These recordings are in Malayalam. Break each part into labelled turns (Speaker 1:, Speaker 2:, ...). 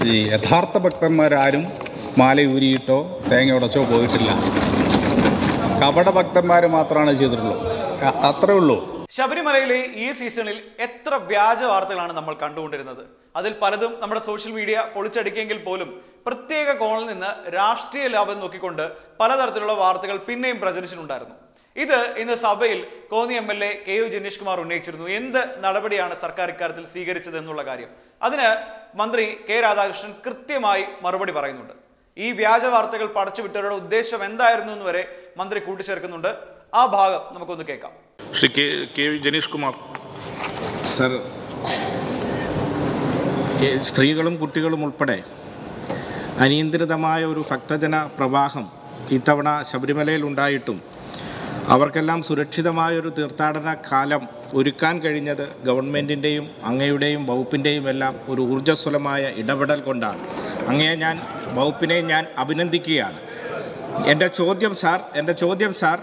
Speaker 1: ഈ യഥാർത്ഥ ഭക്തന്മാരാരും മാലയൂരിയിട്ടോ തേങ്ങ ഉടച്ചോ പോയിട്ടില്ല. കപട ഭക്തന്മാർ മാത്രമാണ് ചെയ്തിട്ടുള്ളൂ. അത്രേ ഉള്ളൂ.
Speaker 2: ശബരിമലയിലെ ഈ സീസണിൽ എത്ര വ്യാജ വാർത്തകളാണ് നമ്മൾ കണ്ടുകൊണ്ടിരുന്നത്. അതിൽ പലതും നമ്മുടെ സോഷ്യൽ മീഡിയ പൊളിച്ചടുക്കിയെങ്കിൽ പോലും പ്രത്യേക കോണിൽ നിന്ന് രാഷ്ട്രീയ ലാഭം നോക്കിക്കൊണ്ട് പലതരത്തിലുള്ള വാർത്തകൾ പിന്നെയും പ്രചരിച്ചിട്ടുണ്ടായിരുന്നു. ഇത് ഇന്ന് സഭയിൽ കോന്നി MLA KU ജനീഷ് കുമാർ ഉന്നയിച്ചിരുന്നു. എന്ത് നടപടിയാണ് സർക്കാർ ഇക്കാര്യത്തിൽ സ്വീകരിച്ചത് എന്നുള്ള കാര്യം. അതിന് മന്ത്രി K രാധാകൃഷ്ണൻ കൃത്യമായി മറുപടി പറയുന്നുണ്ട്. ഈ വ്യാജ വാർത്തകൾ പടച്ചുവിട്ടവരുടെ ഉദ്ദേശം എന്തായിരുന്നു എന്ന് വരെ മന്ത്രി കൂട്ടിച്ചേർക്കുന്നുണ്ട്. ആ ഭാഗം നമുക്കൊന്ന് കേൾക്കാം.
Speaker 3: ശ്രീ KU ജനീഷ് കുമാർ
Speaker 4: സർ, സ്ത്രീകളും കുട്ടികളും ഉൾപ്പെടെ അനിയന്ത്രിതമായ ഒരു ഭക്തജന പ്രവാഹം ഇത്തവണ ശബരിമലയിൽ ഉണ്ടായിട്ടും അവർക്കെല്ലാം സുരക്ഷിതമായൊരു തീർത്ഥാടന കാലം ഒരുക്കാൻ കഴിഞ്ഞത് ഗവൺമെൻറ്റിൻ്റെയും അങ്ങയുടെയും വകുപ്പിൻ്റെയും എല്ലാം ഒരു ഊർജ്ജസ്വലമായ ഇടപെടൽ കൊണ്ടാണ്. വകുപ്പിനെ ഞാൻ അഭിനന്ദിക്കുകയാണ്. എൻ്റെ ചോദ്യം സാർ,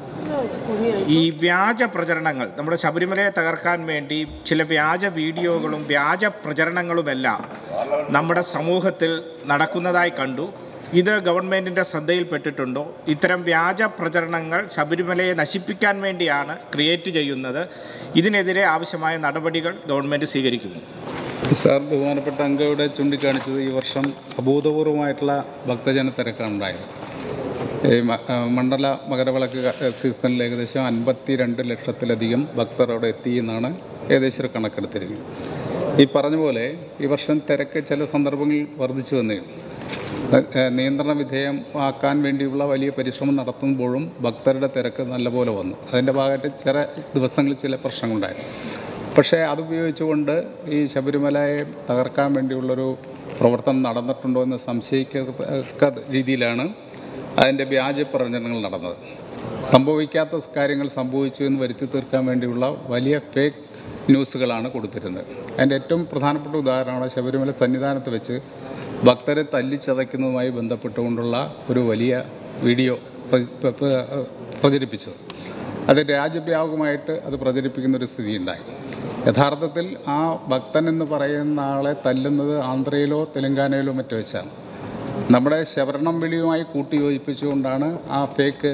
Speaker 4: ഈ വ്യാജ പ്രചരണങ്ങൾ നമ്മുടെ ശബരിമലയെ തകർക്കാൻ വേണ്ടി ചില വ്യാജ വീഡിയോകളും വ്യാജ പ്രചരണങ്ങളുമെല്ലാം നമ്മുടെ സമൂഹത്തിൽ നടക്കുന്നതായി കണ്ടു. ഇത് ഗവൺമെൻറ്റിൻ്റെ ശ്രദ്ധയിൽപ്പെട്ടിട്ടുണ്ടോ? ഇത്തരം വ്യാജ പ്രചരണങ്ങൾ ശബരിമലയെ നശിപ്പിക്കാൻ വേണ്ടിയാണ് ക്രിയേറ്റ് ചെയ്യുന്നത്. ഇതിനെതിരെ ആവശ്യമായ നടപടികൾ ഗവൺമെൻറ് സ്വീകരിക്കുന്നു.
Speaker 1: സാർ, ബഹുമാനപ്പെട്ട അംഗയുടെ ചൂണ്ടിക്കാണിച്ചത് ഈ വർഷം അഭൂതപൂർവമായിട്ടുള്ള ഭക്തജന തിരക്കാണ് ഉണ്ടായത്. മണ്ഡല മകരവിളക്ക് സീസണിൽ ഏകദേശം 52 ലക്ഷത്തിലധികം ഭക്തർ അവിടെ എത്തി എന്നാണ് ഏകദേശം ഒരു കണക്കെടുത്തിരിക്കുന്നത്. ഈ പറഞ്ഞ പോലെ ഈ വർഷം തിരക്ക് ചില സന്ദർഭങ്ങളിൽ വർദ്ധിച്ചു വന്നിരുന്നു. നിയന്ത്രണ വിധേയമാക്കാൻ വേണ്ടിയുള്ള വലിയ പരിശ്രമം നടത്തുമ്പോഴും ഭക്തരുടെ തിരക്ക് നല്ലപോലെ വന്നു. അതിൻ്റെ ഭാഗമായിട്ട് ചില ദിവസങ്ങളിൽ ചില പ്രശ്നങ്ങളുണ്ടായിരുന്നു. പക്ഷേ അതുപയോഗിച്ചുകൊണ്ട് ഈ ശബരിമലയെ തകർക്കാൻ വേണ്ടിയുള്ളൊരു പ്രവർത്തനം നടന്നിട്ടുണ്ടോ എന്ന് സംശയിക്കത്തക്ക രീതിയിലാണ് അതിൻ്റെ വ്യാജ പ്രചരണങ്ങൾ നടന്നത്. സംഭവിക്കാത്ത കാര്യങ്ങൾ സംഭവിച്ചു എന്ന് വരുത്തി തീർക്കാൻ വേണ്ടിയുള്ള വലിയ ഫേക്ക് ന്യൂസുകളാണ് കൊടുത്തിരുന്നത്. അതിൻ്റെ ഏറ്റവും പ്രധാനപ്പെട്ട ഉദാഹരണമാണ് ശബരിമല സന്നിധാനത്ത് വെച്ച് ഭക്തരെ തല്ലിച്ചതയ്ക്കുന്നതുമായി ബന്ധപ്പെട്ടുകൊണ്ടുള്ള ഒരു വലിയ വീഡിയോ പ്രചരിപ്പിച്ചത്. അത് രാജ്യവ്യാപകമായിട്ട് അത് പ്രചരിപ്പിക്കുന്നൊരു സ്ഥിതി ഉണ്ടായി. യഥാർത്ഥത്തിൽ ആ ഭക്തൻ എന്ന് പറയുന്ന ആളെ തല്ലുന്നത് ആന്ധ്രയിലോ തെലങ്കാനയിലോ മറ്റോ വെച്ചാണ്. നമ്മുടെ ശവരണം വിളിയുമായി കൂട്ടിയോജിപ്പിച്ചുകൊണ്ടാണ് ആ ഫേക്ക്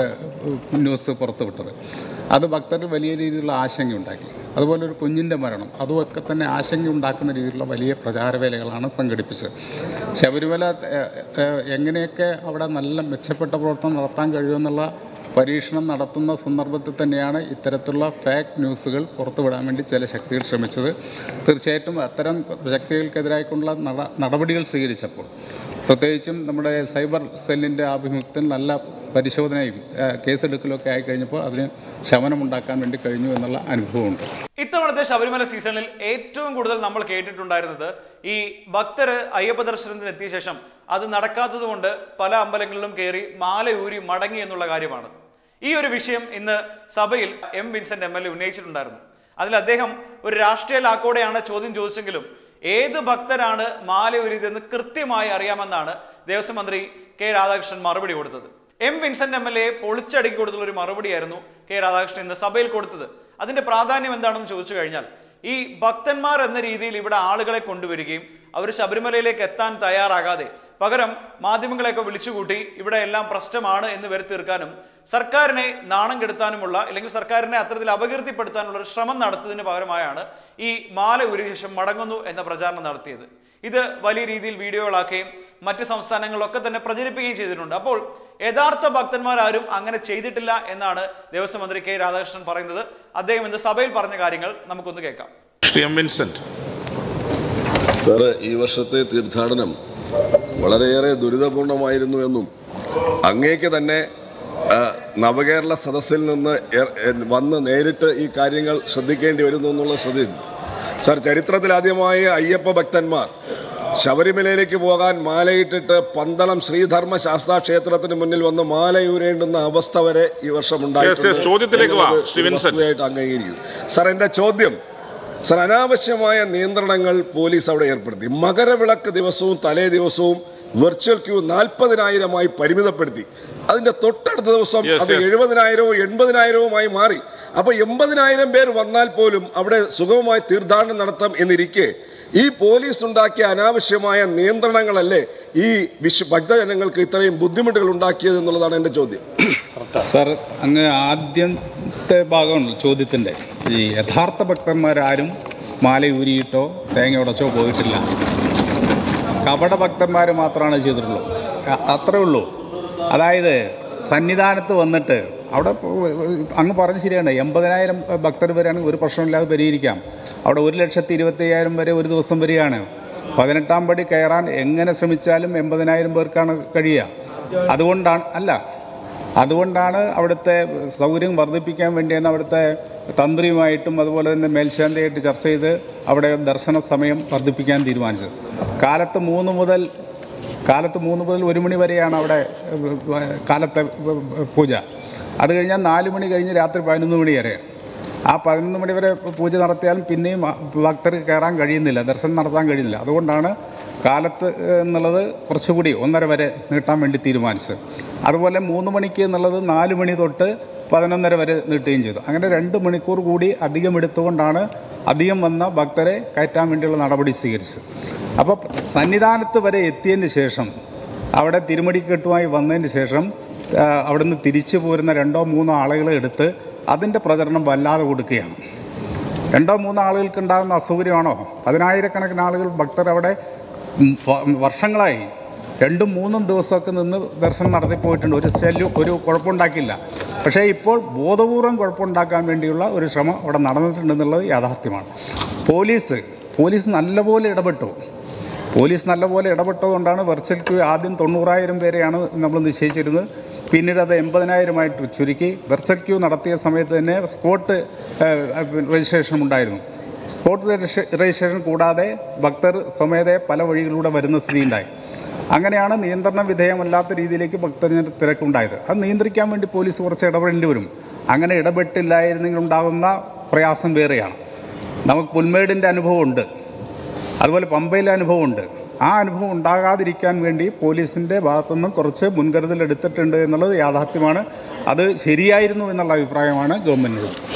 Speaker 1: ന്യൂസ് പുറത്തുവിട്ടത്. അത് ഭക്തർക്ക് വലിയ രീതിയിലുള്ള ആശങ്കയുണ്ടാക്കി. അതുപോലെ ഒരു കുഞ്ഞിൻ്റെ മരണം, അതുമൊക്കെ തന്നെ ആശങ്കയുണ്ടാക്കുന്ന രീതിയിലുള്ള വലിയ പ്രചാരവേലകളാണ് സംഘടിപ്പിച്ചത്. ശബരിമല എങ്ങനെയൊക്കെ അവിടെ നല്ല മെച്ചപ്പെട്ട പ്രവർത്തനം നടത്താൻ കഴിയുമെന്നുള്ള പരീക്ഷണം നടത്തുന്ന സന്ദർഭത്തിൽ തന്നെയാണ് ഇത്തരത്തിലുള്ള ഫേക്ക് ന്യൂസുകൾ പുറത്തുവിടാൻ വേണ്ടി ചില ശക്തികൾ ശ്രമിച്ചത്. തീർച്ചയായിട്ടും അത്തരം ശക്തികൾക്കെതിരായിട്ടുള്ള നടപടികൾ സ്വീകരിച്ചപ്പോൾ, പ്രത്യേകിച്ചും നമ്മുടെ സൈബർ സെല്ലിൻ്റെ ആഭിമുഖ്യത്തിൽ നല്ല പരിശോധനയും കേസെടുക്കലൊക്കെ ആയിക്കഴിഞ്ഞപ്പോൾ അതിന് ശമനമുണ്ടാക്കാൻ വേണ്ടി കഴിഞ്ഞു എന്നുള്ള അനുഭവമുണ്ട്.
Speaker 2: ഇത്തവണത്തെ ശബരിമല സീസണിൽ ഏറ്റവും കൂടുതൽ നമ്മൾ കേട്ടിട്ടുണ്ടായിരുന്നത് ഈ ഭക്തര് അയ്യപ്പ ദർശനത്തിന് എത്തിയ ശേഷം അത് നടക്കാത്തത് കൊണ്ട് പല അമ്പലങ്ങളിലും കയറി മാലയൂരി മടങ്ങി എന്നുള്ള കാര്യമാണ്. ഈ ഒരു വിഷയം ഇന്ന് സഭയിൽ M. Vincent MLA ഉന്നയിച്ചിട്ടുണ്ടായിരുന്നു. അതിൽ അദ്ദേഹം ഒരു രാഷ്ട്രീയ ലാക്കോടെയാണ് ചോദ്യം ചോദിച്ചെങ്കിലും ഏത് ഭക്തരാണ് മാലയൂരിയതെന്ന് കൃത്യമായി അറിയാമെന്നാണ് ദേവസ്വം മന്ത്രി K. രാധാകൃഷ്ണൻ മറുപടി കൊടുത്തത്. M. വിൻസെന്റ് MLA പൊളിച്ചടുക്കി കൊടുത്തുള്ള ഒരു മറുപടിയായിരുന്നു K. രാധാകൃഷ്ണൻ ഇന്ന് സഭയിൽ കൊടുത്തത്. അതിന്റെ പ്രാധാന്യം എന്താണെന്ന് ചോദിച്ചു കഴിഞ്ഞാൽ, ഈ ഭക്തന്മാർ എന്ന രീതിയിൽ ഇവിടെ ആളുകളെ കൊണ്ടുവരികയും അവർ ശബരിമലയിലേക്ക് എത്താൻ തയ്യാറാകാതെ പകരം മാധ്യമങ്ങളെയൊക്കെ വിളിച്ചുകൂട്ടി ഇവിടെ എല്ലാം പ്രശ്നമാണ് എന്ന് വരുത്തീർക്കാനും സർക്കാരിനെ നാണം കെടുത്താനുമുള്ള, അല്ലെങ്കിൽ സർക്കാരിനെ അത്തരത്തിൽ അപകീർത്തിപ്പെടുത്താനുള്ള ഒരു ശ്രമം നടത്തുന്നതിന് പകരമായാണ് ഈ മാല ഊരിയ ശേഷം മടങ്ങുന്നു എന്ന പ്രചാരണം നടത്തിയത്. ഇത് വലിയ രീതിയിൽ വീഡിയോകളാക്കുകയും മറ്റ് സംസ്ഥാനങ്ങളിലൊക്കെ തന്നെ പ്രചരിപ്പിക്കുകയും ചെയ്തിട്ടുണ്ട്. അപ്പോൾ യഥാർത്ഥ ഭക്തന്മാരാരും അങ്ങനെ ചെയ്തിട്ടില്ല എന്നാണ് ദേവസ്വം മന്ത്രി K. രാധാകൃഷ്ണൻ പറയുന്നത്. അദ്ദേഹം ഇന്ന് സഭയിൽ പറഞ്ഞ കാര്യങ്ങൾ നമുക്കൊന്ന് കേൾക്കാം.
Speaker 3: ശ്രീ M. വിൻസെന്റ്
Speaker 5: സാറ്, ഈ വർഷത്തെ തീർത്ഥാടനം വളരെയേറെ ദുരിതപൂർണമായിരുന്നു എന്നും അങ്ങേക്ക് തന്നെ നവകേരള സദസ്സിൽ നിന്ന് വന്ന് നേരിട്ട് ഈ കാര്യങ്ങൾ ശ്രദ്ധിക്കേണ്ടി വരുന്നു എന്നുള്ള ശ്രദ്ധയുണ്ട്. സാർ, ചരിത്രത്തിലാദ്യമായി അയ്യപ്പ ഭക്തന്മാർ ശബരിമലയിലേക്ക് പോകാൻ മാലയിട്ടിട്ട് പന്തളം ശ്രീധർമ്മ ശാസ്താ ക്ഷേത്രത്തിന് മുന്നിൽ വന്ന് മാലയൂരേണ്ടുന്ന അവസ്ഥ വരെ ഈ വർഷം ഉണ്ടായിട്ട് അംഗീകരിക്കുന്നു. സാർ, എന്റെ ചോദ്യം, സാർ, അനാവശ്യമായ നിയന്ത്രണങ്ങൾ പോലീസ് അവിടെ ഏർപ്പെടുത്തി. മകരവിളക്ക് ദിവസവും തലേ ദിവസവും വെർച്വൽ ക്യൂ 40,000 പരിമിതപ്പെടുത്തി. അതിന്റെ തൊട്ടടുത്ത ദിവസം അത് 70,000 80,000 മാറി. അപ്പൊ 80,000 പേർ വന്നാൽ പോലും അവിടെ സുഗമമായി തീർത്ഥാടനം നടത്താം എന്നിരിക്കെ ഈ പോലീസ് ഉണ്ടാക്കിയ അനാവശ്യമായ നിയന്ത്രണങ്ങളല്ലേ ഈ ഭക്തജനങ്ങൾക്ക് ഇത്രയും ബുദ്ധിമുട്ടുകൾ ഉണ്ടാക്കിയത് എന്നുള്ളതാണ് എൻ്റെ ചോദ്യം.
Speaker 1: സർ, അങ്ങ് ആദ്യത്തെ ഭാഗമുണ്ടല്ലോ ചോദ്യത്തിൻ്റെ, ഈ യഥാർത്ഥ ഭക്തന്മാരാരും മാല ഊരിയിട്ടോ തേങ്ങ ഉടച്ചോ പോയിട്ടില്ല. കപട ഭക്തന്മാർ മാത്രമാണ് ചെയ്തിട്ടുള്ളൂ. അത്രേ ഉള്ളൂ. അതായത് സന്നിധാനത്ത് വന്നിട്ട് അവിടെ അങ്ങ് പറഞ്ഞ് ശരിയാണ്, 80,000 ഭക്തർ വരെയാണെങ്കിൽ ഒരു പ്രശ്നമില്ലാതെ പരിഹരിക്കാം. അവിടെ 1,20,50,000 വരെ ഒരു ദിവസം വരികയാണ്. 18-ാം പടി കയറാൻ എങ്ങനെ ശ്രമിച്ചാലും 80,000 പേർക്കാണ് കഴിയുക. അതുകൊണ്ടാണ് അവിടുത്തെ സൗകര്യം വർദ്ധിപ്പിക്കാൻ വേണ്ടിയാണ് അവിടുത്തെ തന്ത്രിയുമായിട്ടും അതുപോലെ തന്നെ മേൽശാന്തിയായിട്ട് ചർച്ച ചെയ്ത് അവിടെ ദർശന സമയം വർദ്ധിപ്പിക്കാൻ തീരുമാനിച്ചത്. കാലത്ത് 3 മുതൽ 1 മണി വരെയാണ് അവിടെ കാലത്തെ പൂജ. അത് കഴിഞ്ഞാൽ 4 മണി കഴിഞ്ഞ് രാത്രി 11 മണി വരെ. ആ 11 മണി വരെ പൂജ നടത്തിയാലും പിന്നെയും ഭക്തർക്ക് കയറാൻ കഴിയുന്നില്ല, ദർശനം നടത്താൻ കഴിയുന്നില്ല. അതുകൊണ്ടാണ് കാലത്ത് എന്നുള്ളത് കുറച്ചുകൂടി 1:30 വരെ നീട്ടാൻ വേണ്ടി തീരുമാനിച്ചത്. അതുപോലെ 3 മണിക്ക് എന്നുള്ളത് 4 മണി തൊട്ട് 11:30 വരെ നീട്ടുകയും ചെയ്തു. അങ്ങനെ 2 മണിക്കൂർ കൂടി അധികം എടുത്തുകൊണ്ടാണ് അധികം വന്ന ഭക്തരെ കയറ്റാൻ വേണ്ടിയുള്ള നടപടി സ്വീകരിച്ചത്. അപ്പോൾ സന്നിധാനത്ത് വരെ എത്തിയതിന് ശേഷം അവിടെ തിരുമുടിക്കെട്ടുമായി വന്നതിന് ശേഷം അവിടുന്ന് തിരിച്ചു പോരുന്ന 2-3 ആളുകളെ എടുത്ത് അതിൻ്റെ പ്രചരണം വല്ലാതെ കൊടുക്കുകയാണ്. 2-3 ആളുകൾക്ക് ഉണ്ടാകുന്ന അസൗകര്യമാണോ? 10,000-കണക്കിന് ആളുകൾ ഭക്തർ അവിടെ വർഷങ്ങളായി 2-3 ദിവസമൊക്കെ നിന്ന് ദർശനം നടത്തി പോയിട്ടുണ്ട്. ഒരു കുഴപ്പമുണ്ടാക്കില്ല. പക്ഷേ ഇപ്പോൾ ബോധപൂർവം കുഴപ്പമുണ്ടാക്കാൻ വേണ്ടിയുള്ള ഒരു ശ്രമം അവിടെ നടന്നിട്ടുണ്ടെന്നുള്ളത് യാഥാർത്ഥ്യമാണ്. പോലീസ് നല്ലപോലെ ഇടപെട്ടു. നല്ലപോലെ ഇടപെട്ടതുകൊണ്ടാണ് വെർച്വൽ ക്യൂ ആദ്യം 90,000 പേരെയാണ് നമ്മൾ നിശ്ചയിച്ചിരുന്നത്. പിന്നീട് അത് 80,000 ചുരുക്കി. വെർച്വൽ ക്യൂ നടത്തിയ സമയത്ത് തന്നെ സ്പോട്ട് രജിസ്ട്രേഷൻ ഉണ്ടായിരുന്നു. സ്പോട്ട് രജിസ്ട്രേഷൻ കൂടാതെ ഭക്തർ സ്വമേധയെ പല വഴികളിലൂടെ വരുന്ന സ്ഥിതിയുണ്ടായി. അങ്ങനെയാണ് നിയന്ത്രണ വിധേയമല്ലാത്ത രീതിയിലേക്ക് ഭക്തജന തിരക്കുണ്ടായത്. അത് നിയന്ത്രിക്കാൻ വേണ്ടി പോലീസ് കുറച്ച് ഇടപെടേണ്ടി വരും. അങ്ങനെ ഇടപെട്ടില്ലായിരുന്നെങ്കിൽ ഉണ്ടാകുന്ന പ്രയാസം വേറെയാണ്. നമുക്ക് പുൽമേടിൻ്റെ അനുഭവമുണ്ട്, അതുപോലെ പമ്പയിലെ അനുഭവമുണ്ട്. ആ അനുഭവം ഉണ്ടാകാതിരിക്കാൻ വേണ്ടി പോലീസിൻ്റെ ഭാഗത്തുനിന്നും കുറച്ച് മുൻകരുതൽ എടുത്തിട്ടുണ്ട് എന്നുള്ളത് യാഥാർത്ഥ്യമാണ്. അത് ശരിയായിരുന്നു എന്നുള്ള അഭിപ്രായമാണ് ഗവൺമെൻറ്റിനുള്ളത്.